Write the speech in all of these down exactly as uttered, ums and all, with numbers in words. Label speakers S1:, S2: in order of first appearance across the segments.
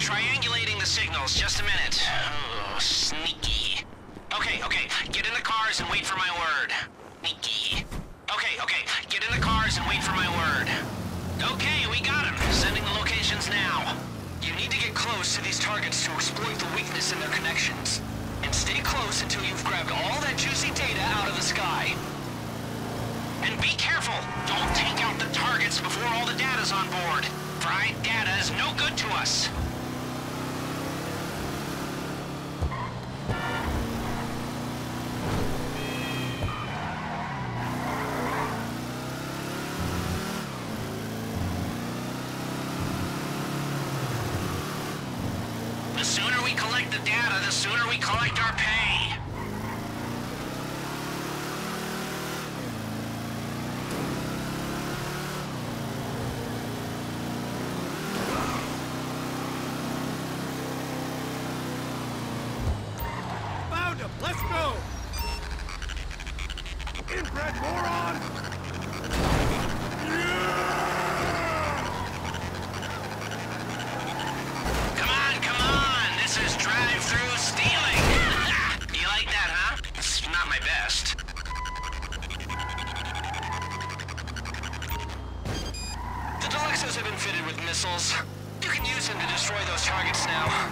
S1: triangulating the signals. Just a minute. Oh, sneaky. Okay, okay. Get in the cars and wait for my word. Sneaky. Okay, okay. Get in the cars and wait for my word. Okay, we got him. Sending the locations now. You need to get close to these targets to exploit the weakness in their connections. And stay close until you've grabbed all that juicy data out of the sky. And be careful! Don't take out the targets before all the data's on board. Fried data is no good to us. The sooner we collect the data, the sooner we collect our pay.
S2: Let's go! Inbred moron!
S1: Come on, come on! This is drive-through stealing! You like that, huh? It's not my best. The Deluxos have been fitted with missiles. You can use them to destroy those targets now.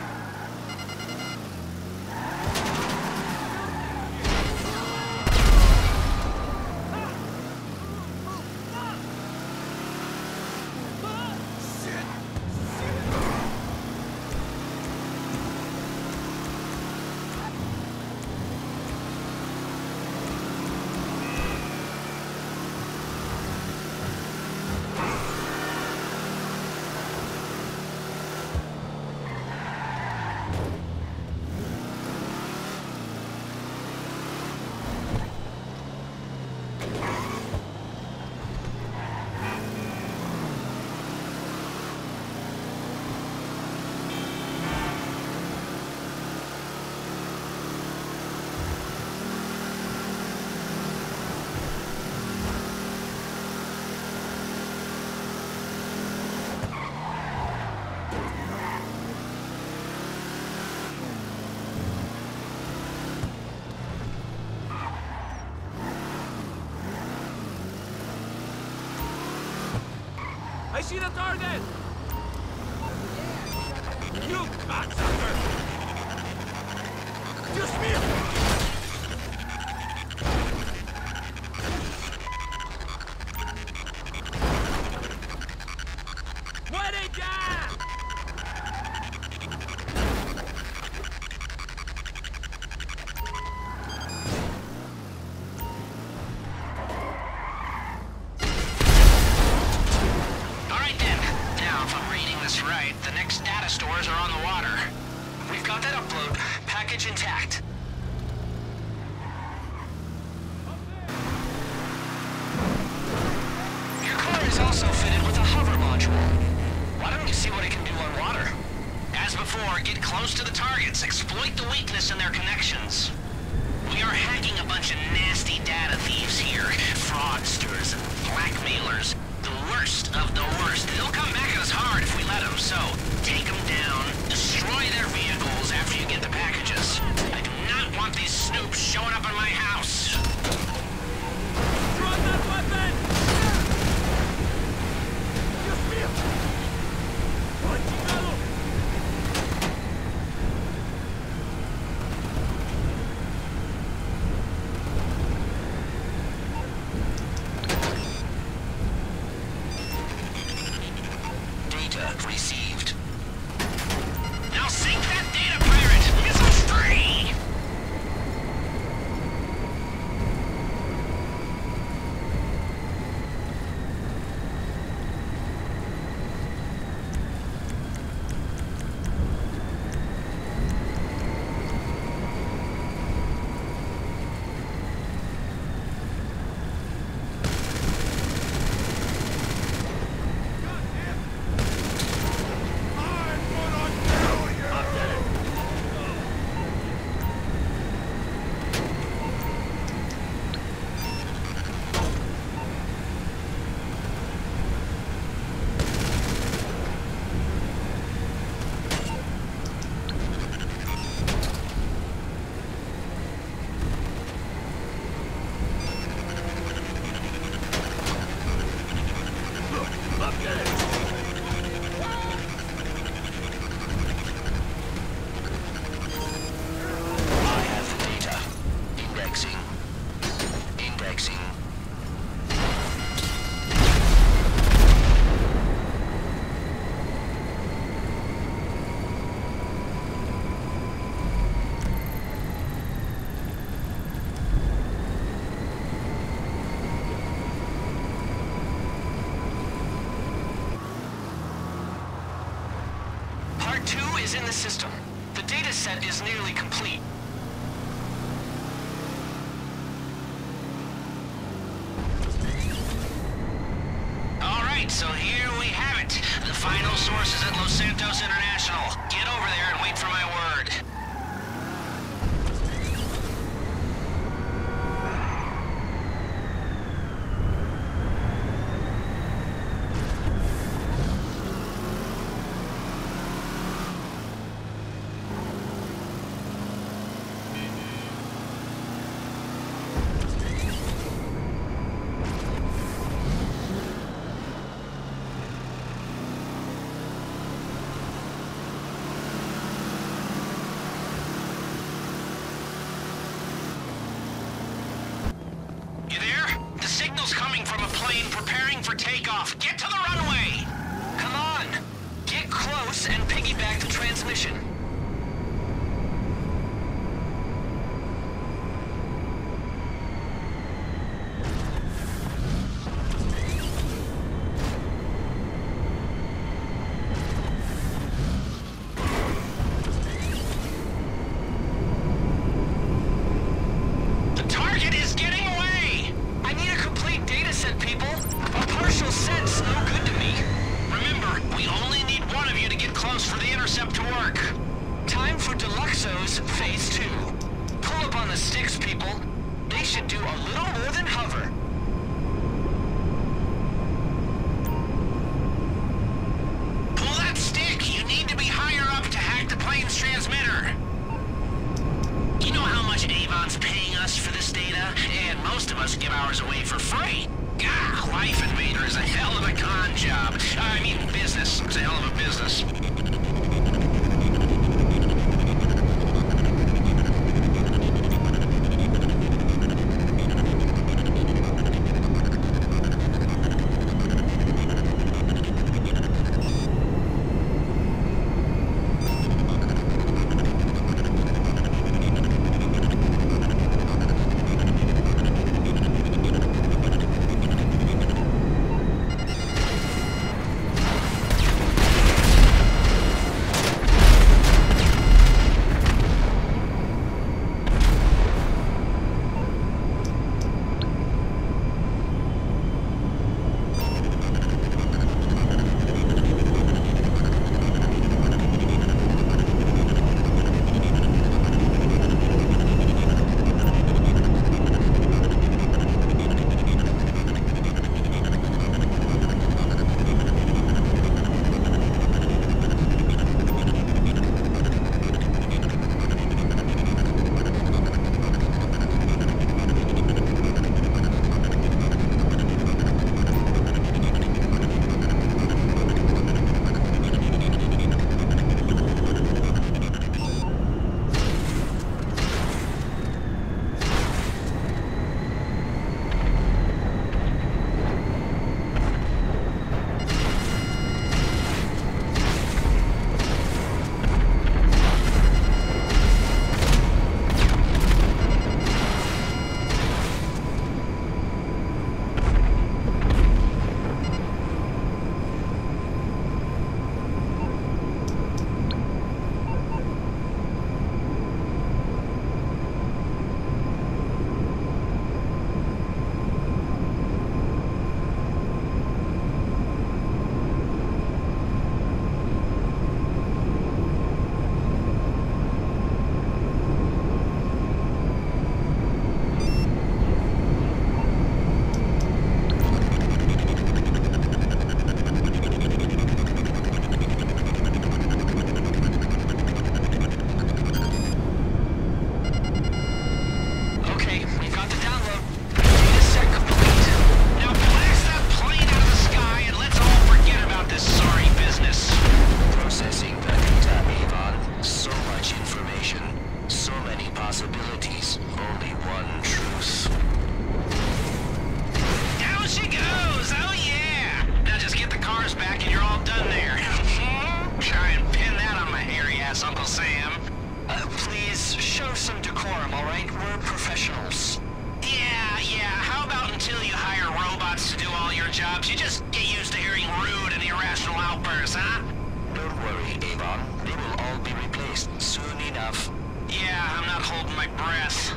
S2: I see the target! You cocksucker! Just me!
S1: Right, the next data stores are on the water. We've got that upload, package intact. Your car is also fitted with a hover module. Why don't you see what it can do on water? As before, get close to the targets, exploit the weakness in their connections. We are hacking a bunch of nasty data thieves here, fraudsters and blackmailers. The worst of the worst. They'll come back at us hard if we let them, so take them down, destroy their vehicles after you get the packages. I do not want these snoops showing up in my house.
S2: Drop that weapon! Dios mío! ¡Ay, chingado!
S1: Received. Now sink that The data set is nearly complete. Alright, so here we have it. The final source is at Los Santos International. Get over there and wait for my word. Coming from a plane preparing for takeoff. Get to the runway! Come on! Get close and piggyback the transmission. The target is getting away! I need a complete data set, people. A partial set's no good to me. Remember, we only need one of you to get close for the intercept to work. Time for Deluxo's Phase two. Pull up on the sticks, people. They should do a little more than hover. Pull that stick! You need to be higher up to hack the plane's transmitter. You know how much Avon's paying us for this data? And most of us give ours away for free. Gah, Life Invader is a hell of a con job. I mean, business. It's a hell of a business. jobs, you just get used to hearing rude and irrational outbursts, huh?
S3: Don't worry, Avon. They will all be replaced soon
S1: holding my breath.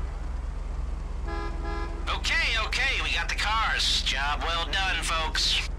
S1: Okay, okay, we got the cars. Job well done, folks.